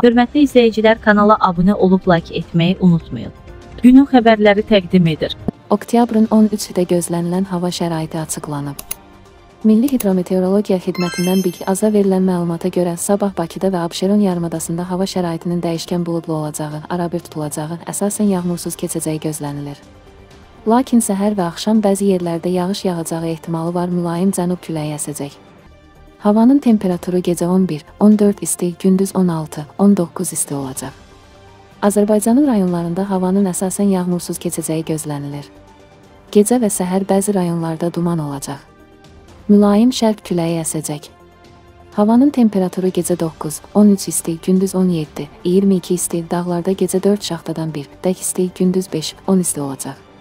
Hörmətli izləyicilər, kanala abunə olub like etməyi unutmayın. Günün xəbərləri təqdim edir. Oktyabrın 13-də gözlənilən hava şəraiti açıqlanıb. Milli Hidrometeorologiya Xidmətindən Big-Aza verilən məlumata görə sabah Bakıda və Abşeron yarımadasında hava şəraitinin dəyişkən buludlu olacağı, arabir tutulacağı, əsasən yağmursuz keçəcəyi gözlənilir. Lakin səhər və axşam bəzi yerlərdə yağış yağacağı ehtimalı var, mülayim cənub küləyi əsəcək. Havanın temperaturu gecə 11-14 isti, gündüz 16-19 isti olacaq. Azərbaycanın rayonlarında havanın əsasən yağmursuz keçəcəyi gözlənilir. Gecə və səhər bəzi rayonlarda duman olacaq. Mülayim şərq küləyi əsəcək. Havanın temperaturu gecə 9-13 isti, gündüz 17-22 isti, dağlarda gecə 4 şaxtadan 1 dək isti, gündüz 5-10 isti olacaq.